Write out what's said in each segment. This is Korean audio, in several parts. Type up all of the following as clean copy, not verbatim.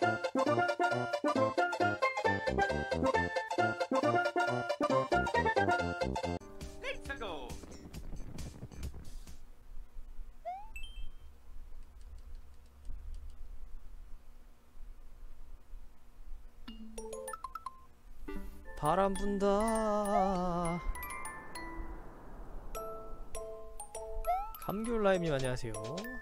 바람 분다. 감귤라임님 안녕하세요.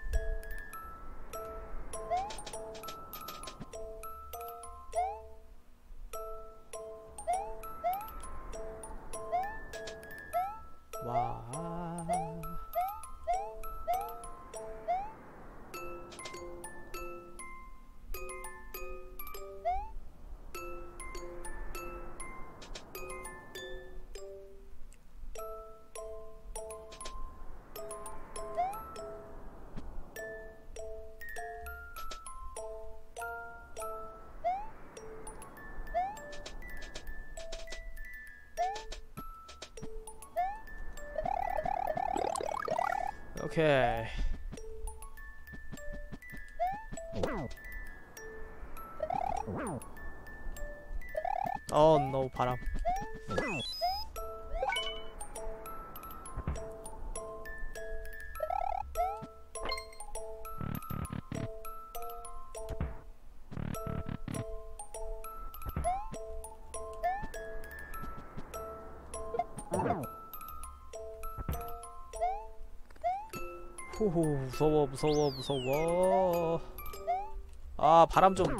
와. 오케이. 노 바람. 호호, 무서워 무서워 무서워. 아 바람 좀.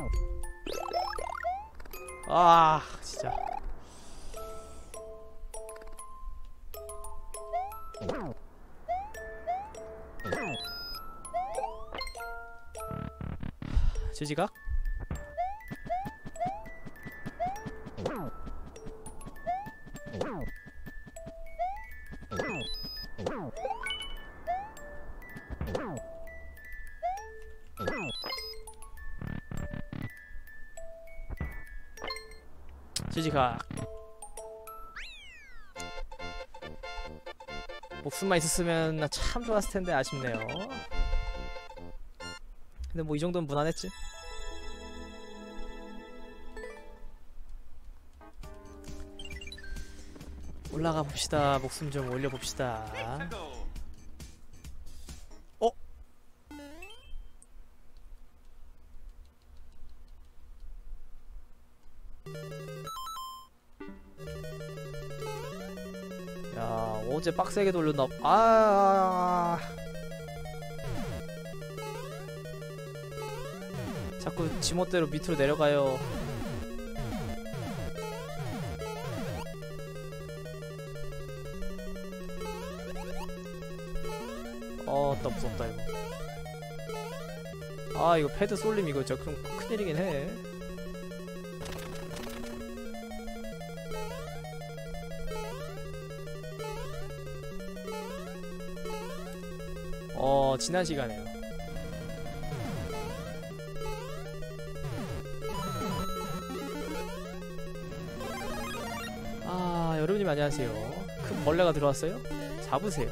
아 진짜. 지지각? 지지각. 목숨만 있었으면 나 참 좋았을텐데 아쉽네요. 근데 뭐 이 정도면 무난했지. 올라가 봅시다. 목숨 좀 올려봅시다. 어? 야, 어제 빡세게 돌렸나? 자꾸 지멋대로 밑으로 내려가요. 나 무섭다 이거. 이거 패드 쏠림 이거 진짜 좀 큰일이긴 해. 지난 시간에요. 여러분님 안녕하세요. 큰 벌레가 들어왔어요? 잡으세요.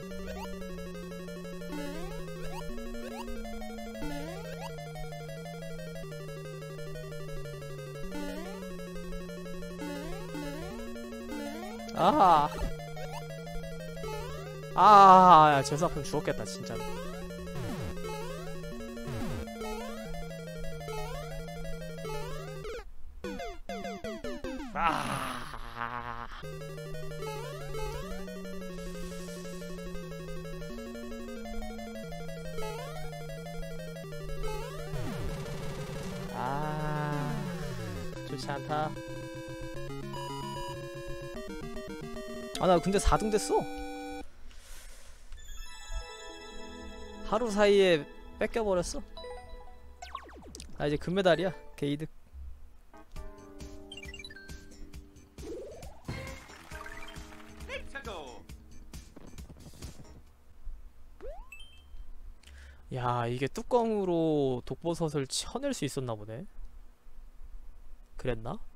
야, 재수 아프면 죽었겠다 진짜로. 좋지 않다. 나 근데 4등 됐어. 하루 사이에 뺏겨버렸어. 나 이제 금메달이야. 개이득. 야, 이게 뚜껑으로 독버섯을 쳐낼 수 있었나 보네. 그랬나?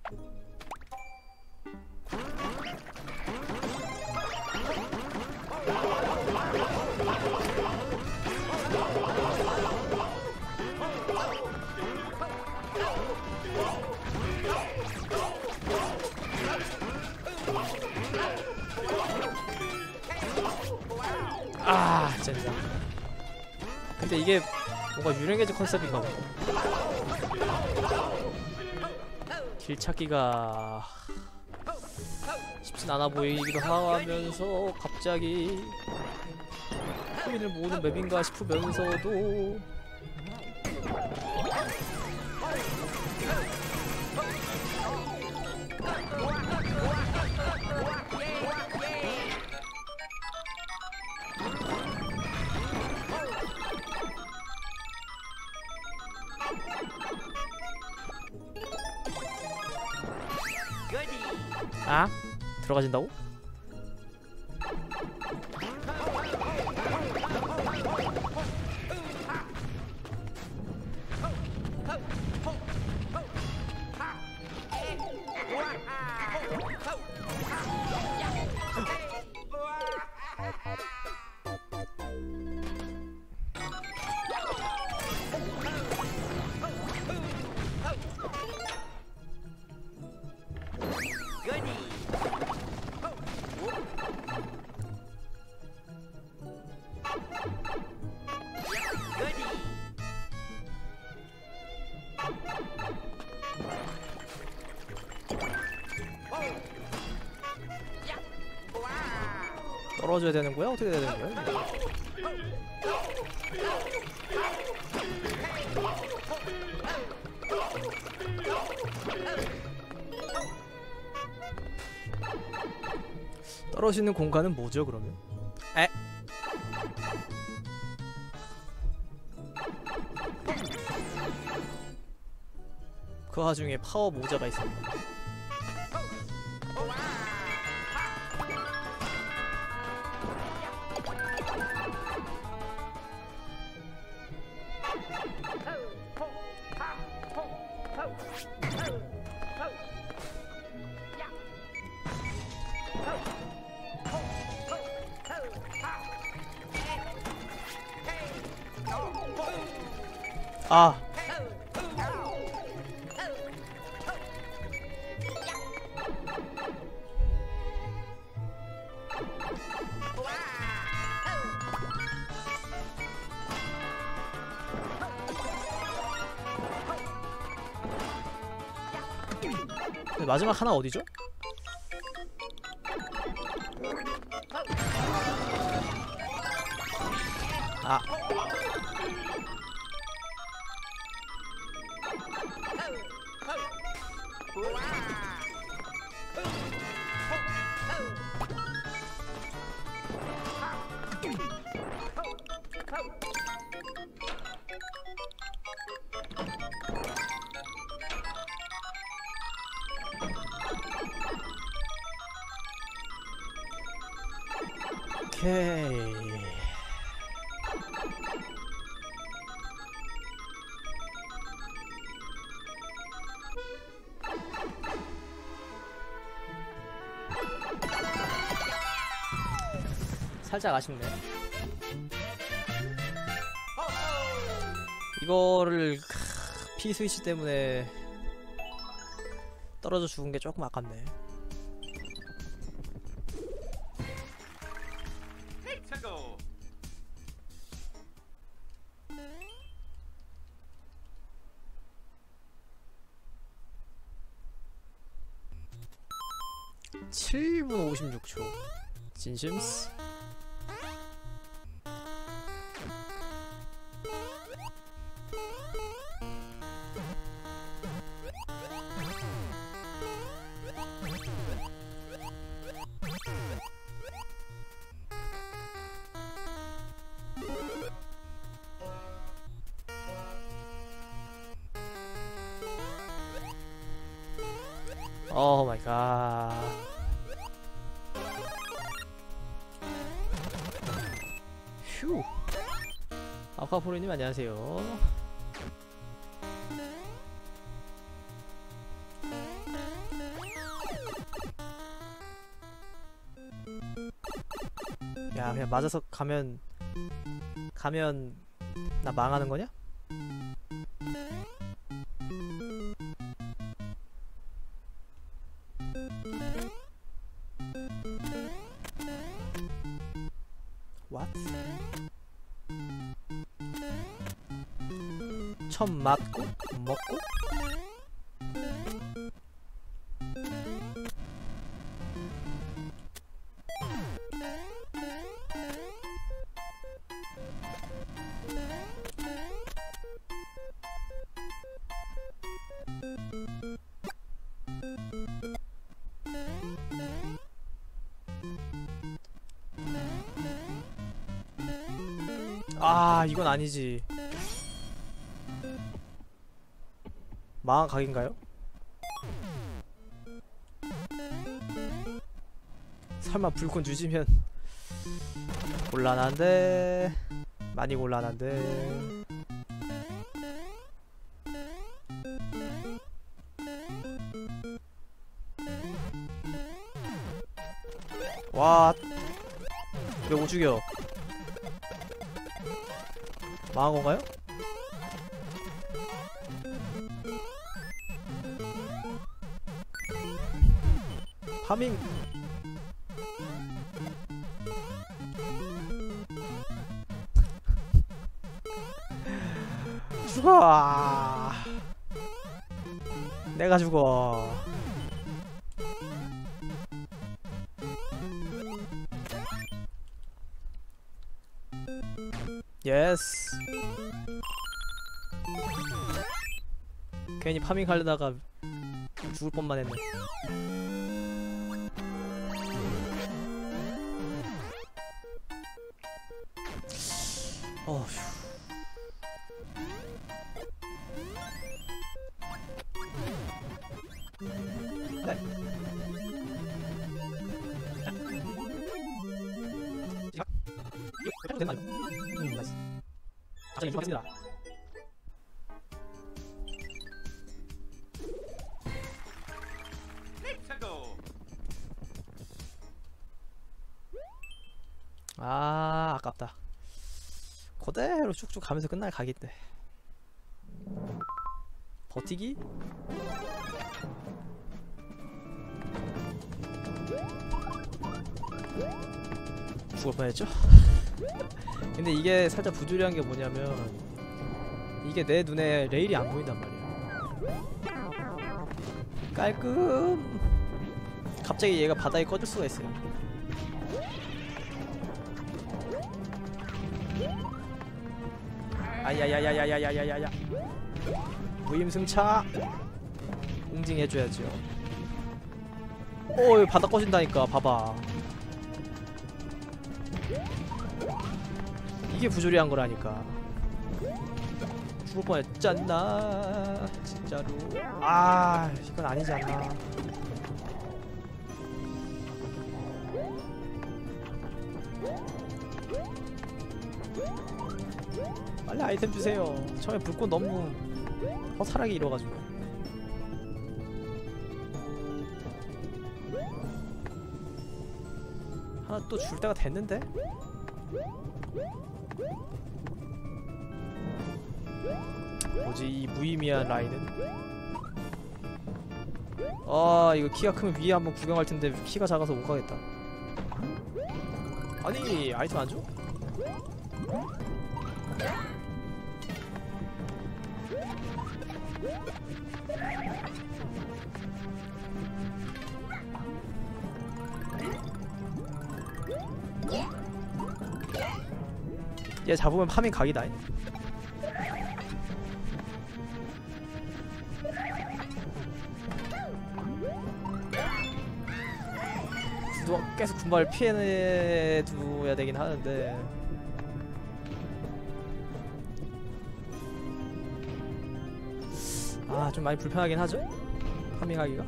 젠장. 근데 이게 뭔가 유령게즈 컨셉인가 보다. 길 찾기가 쉽진 않아 보이기도 하면서 갑자기 코인을 모으는 맵인가 싶으면서도 아? 들어가진다고? 떨어져야 되는 거야? 어떻게 해야 되는 거야? 떨어지는 공간은 뭐죠, 그러면? 에? 그 와중에 파워 모자가 있었나? 아. 마지막 하나 어디죠? 아. 오케이. 살짝 아쉽네. 이거를 피 스위치 때문에 떨어져 죽은 게 조금 아깝네. (7분 56초) 진심스? 오 마이 갓. 휴. 아쿠아포르님 안녕하세요. 야, 그냥 맞아서 가면 나 망하는 거냐? What? 천 맞고 먹고. 아, 이건 아니지. 망한 각인가요? 설마 불꽃 유지면 곤란한데. 많이 곤란한데. 와, 왜 못 죽여? 망한 건가요? 파밍. 죽어. 내가 죽어. 예스. 괜히 파밍 하려다가 죽을 뻔만 했네. 어휴. 네. 이거 되는 거 아니야? 나이스. 갑자기 이거 맞습니다. 아, 아깝다. 그대로 쭉쭉 가면서 끝날 각인데. 버티기? 죽을 뻔했죠? 근데 이게 살짝 부조리한 게 뭐냐면 이게 내 눈에 레일이 안 보인단 말이야. 깔끔. 갑자기 얘가 바닥에 꺼질 수가 있어요. 아야야야야야야야야야. 무임승차. 응징해줘야죠. 오, 바닥 꺼진다니까. 봐봐. 이게 부조리한 거라니까. 죽을 뻔했잖아. 진짜로. 아, 이건 아니지 않나. 빨리 아이템 주세요. 처음에 불꽃 너무 허탈하게 잃어가지고. 하나 또 줄 때가 됐는데? 뭐지 이 무의미한 라인은? 아, 이거 키가 크면 위에 한번 구경할 텐데 키가 작아서 못 가겠다. 아니, 아이템 안 줘? 얘 잡으면 파밍 각이다. 계속 군발 피해둬야 되긴 하는데. 아, 좀 많이 불편하긴 하죠? 파밍하기가.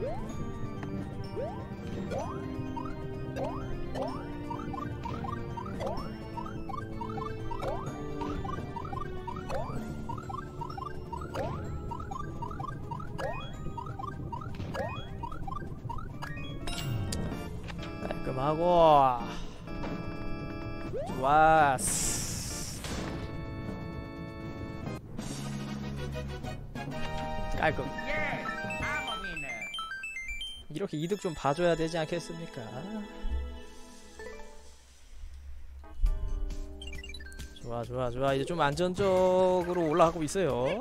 깔끔하고 좋았어. 깔끔. 이렇게 이득 좀 봐줘야 되지 않겠습니까? 좋아 좋아 좋아. 이제 좀 안전적으로 올라가고 있어요.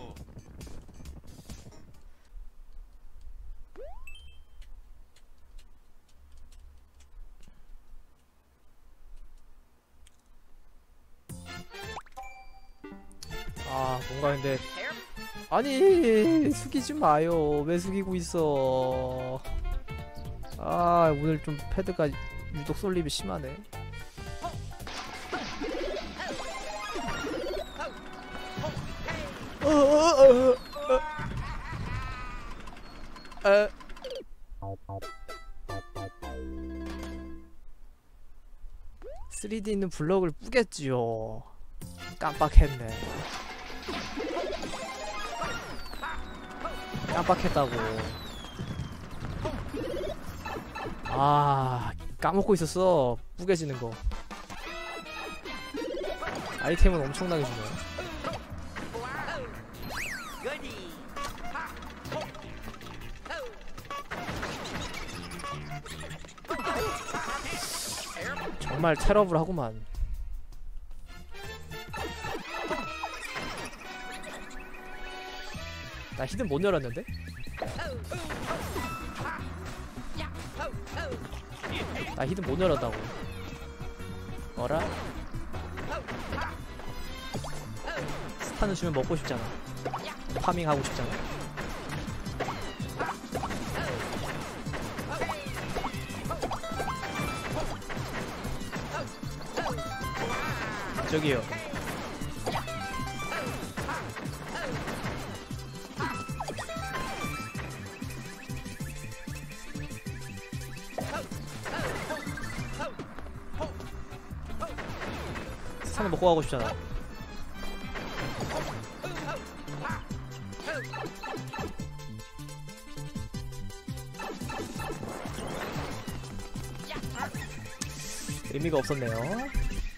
아 뭔가 근데 아니 숙이지 마요. 왜 숙이고 있어. 아 오늘 좀 패드가 유독 쏠림이 심하네. 에. 3D 있는 블럭을 뿌겠지요. 깜빡했네. 깜빡했다고. 아 까먹고 있었어. 뿌개지는 거. 아이템은 엄청나게 주네. 정말 테러블하구만. 나 히든 못 열었는데? 나 히든 못 열었다고. 어라? 스타는 주면 먹고 싶잖아. 파밍하고 싶잖아. 저기요. 스타는 먹고 가고 싶잖아. 의미가 없었네요.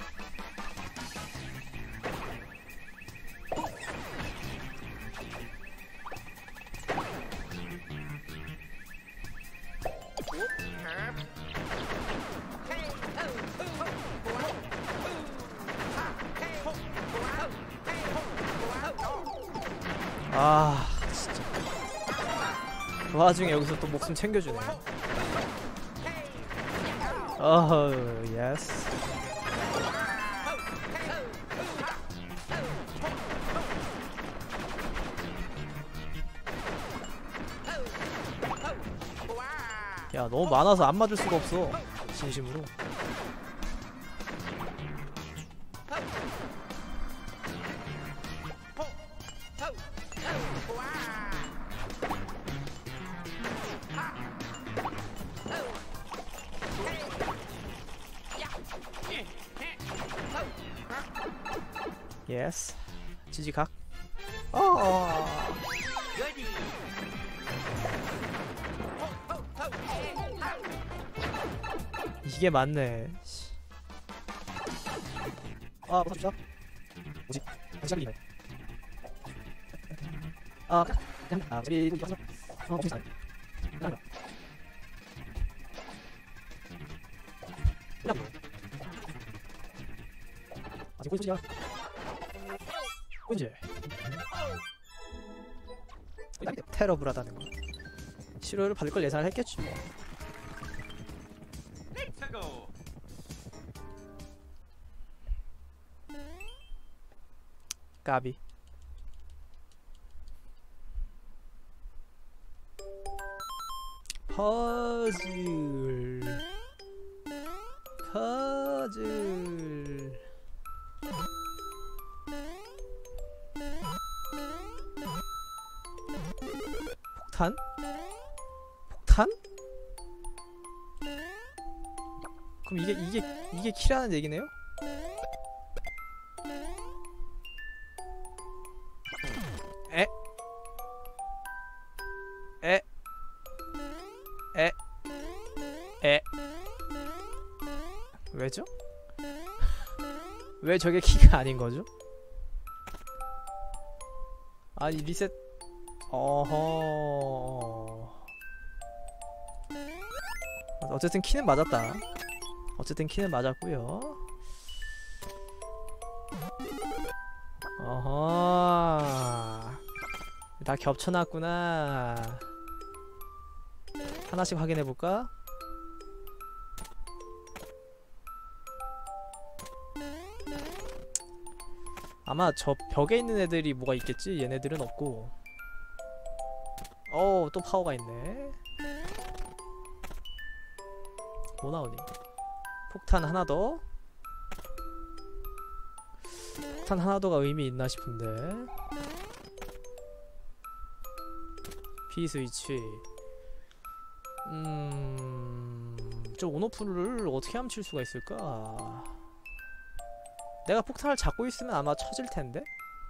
아 진짜 그 와중에 여기서 또 목숨 챙겨주네. 예스. 야 너무 많아서 안 맞을 수가 없어. 진심으로. 예스. 지지각. 이게 맞네. 아, 무슨 주작? 뭐지? 안 시작이네. 그냥 우리 이거 무슨 잘. 아직 꼴찌야. 꼴찌. 테러블하다는 거. 실효를 받을 걸 예상을 했겠지 뭐. 까비. 퍼즐. 퍼즐. 폭탄? 폭탄? 그럼 이게 키라는 얘기네요? 에? 에? 에? 에? 왜죠? 왜 저게 키가 아닌 거죠? 아니 리셋. 어허. 어쨌든 키는 맞았다. 어쨌든 키는 맞았고요. 어허. 다 겹쳐놨구나. 하나씩 확인해볼까? 아마 저 벽에 있는 애들이 뭐가 있겠지? 얘네들은 없고. 어우, 또 파워가 있네. 뭐 나오니? 폭탄 하나 더. 폭탄 하나 더가 의미 있나 싶은데. B스위치. 저 온오프를 어떻게 하면 칠 수가 있을까? 내가 폭탄을 잡고 있으면 아마 쳐질 텐데?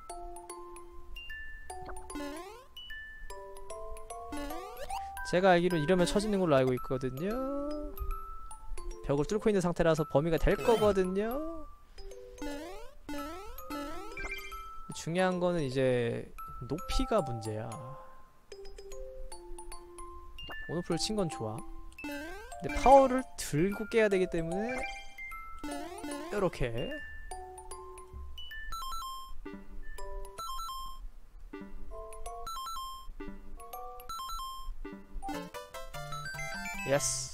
제가 알기로 이러면 쳐지는 걸로 알고 있거든요. 벽을 뚫고 있는 상태라서 범위가 될 거거든요. 중요한 거는 이제 높이가 문제야. 온오프를 친 건 좋아. 근데 파워를 들고 깨야 되기 때문에 요렇게 예스.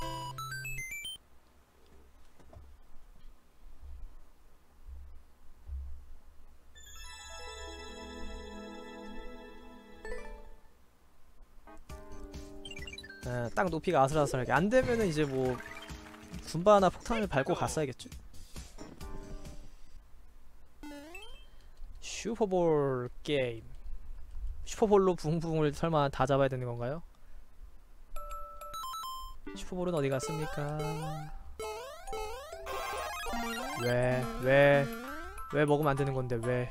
딱 높이가 아슬아슬하게 안되면은 이제 뭐 군바나 폭탄을 밟고 갔어야겠죠? 슈퍼볼 게임. 슈퍼볼로 붕붕을 설마 다 잡아야 되는 건가요? 슈퍼볼은 어디 갔습니까? 왜 먹으면 안 되는 건데, 왜?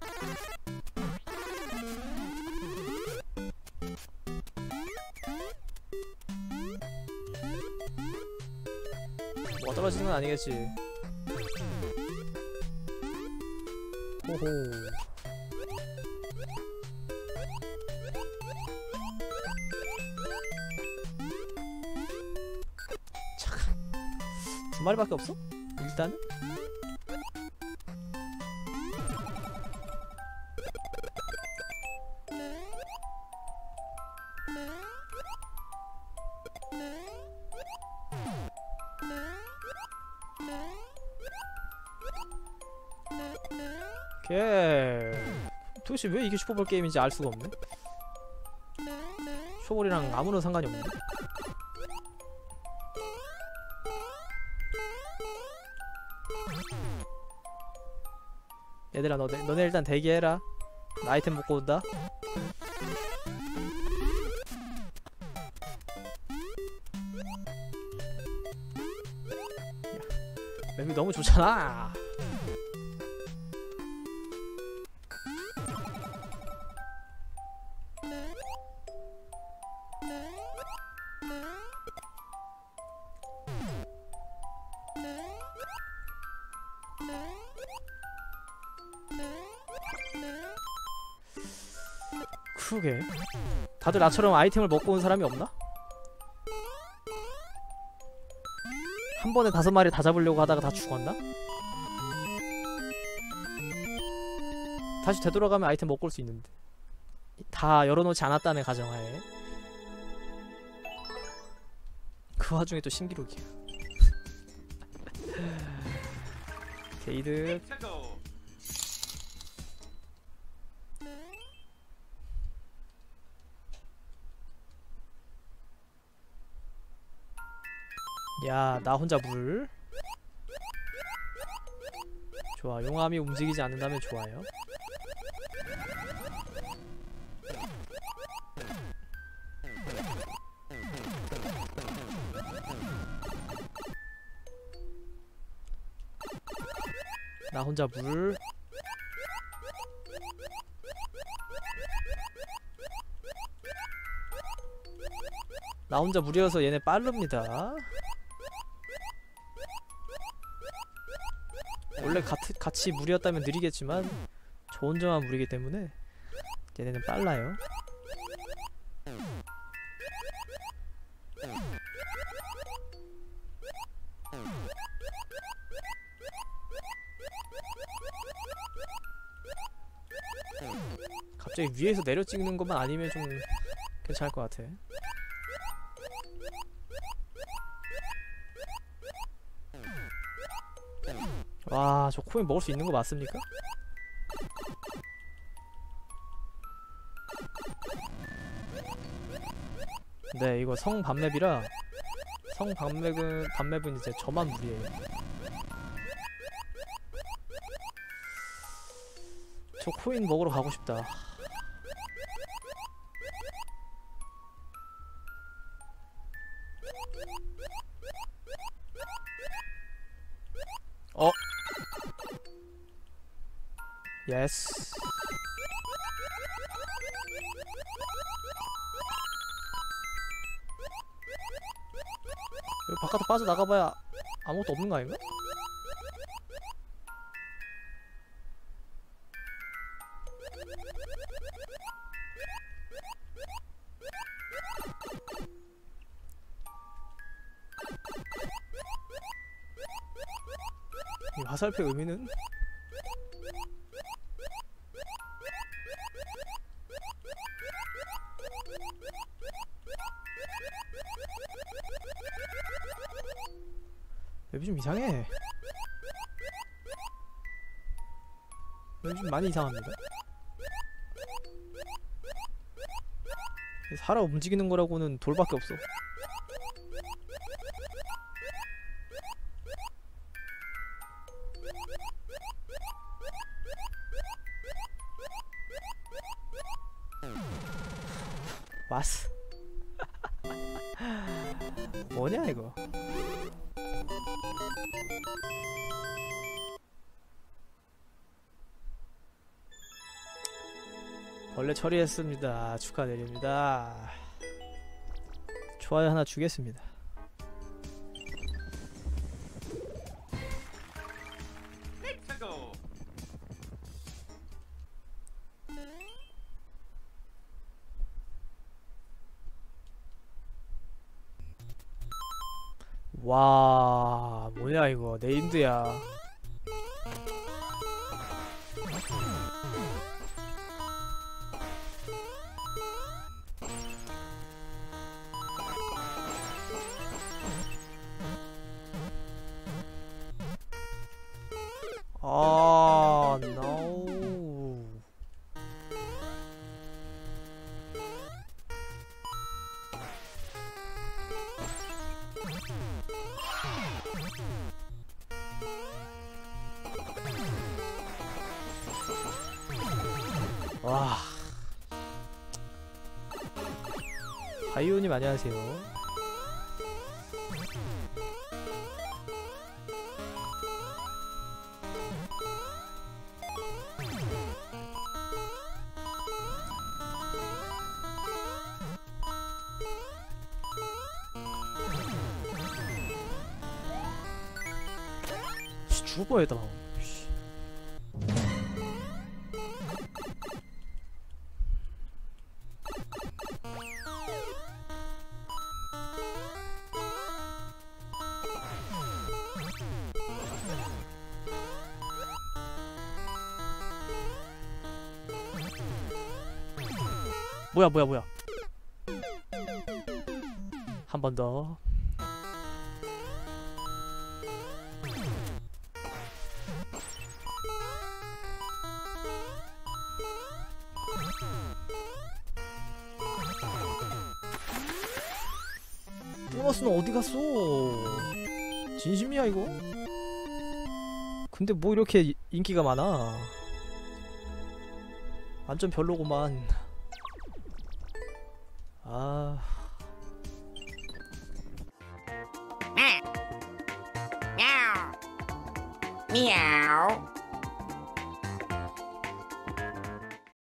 뭐가 떨어지는 건 아니겠지. 호호. 두 마리밖에 없어? 일단은? 도대체 왜 이게 슈퍼볼 게임인지 알 수가 없네? 슈퍼볼이랑 아무런 상관이 없네? 얘들아, 너네 일단 대기해라. 나 아이템 먹고 온다. 맵이 너무 좋잖아. 그러게. 다들 나처럼 아이템을 먹고 온 사람이 없나? 한 번에 5마리 다 잡으려고 하다가 다 죽었나? 다시 되돌아가면 아이템 먹고 올 수 있는데. 다 열어놓지 않았다는 가정하에. 그 와중에 또 신기록이야. 게이드. 야, 나 혼자 물. 좋아, 용암이 움직이지 않는다면 좋아요. 나 혼자 물. 나 혼자 물이어서 얘네 빠릅니다. 원래 같이 물이었다면 느리겠지만 저 혼자만 물이기 때문에 얘네는 빨라요. 갑자기 위에서 내려 찍는 것만 아니면 좀 괜찮을 것 같아. 와, 저 코인 먹을 수 있는 거 맞습니까? 네, 이거 성 반맵이라 성 반맵은 이제 저만 무리해요. 저 코인 먹으러 가고 싶다. 예스. 여기 바깥으로 빠져나가봐야 아무것도 없는 거 아닌가? 이 화살표 의미는? 맵이 좀 이상해. 맵이 좀 많이 이상합니다. 살아 움직이는 거라고는 돌밖에 없어. 왔어. 뭐냐 이거. 벌레 처리했습니다. 축하드립니다. 좋아요 하나 주겠습니다. 와, 뭐냐 이거. 네임드야. 아, no. 와. 바이오님 안녕하세요. 죽을 뻔했다 방금. 뭐야. 한 번 더. 보너스는 어디 갔어? 진심이야 이거? 근데 뭐 이렇게 인기가 많아? 완전 별로구만. 아. Meow.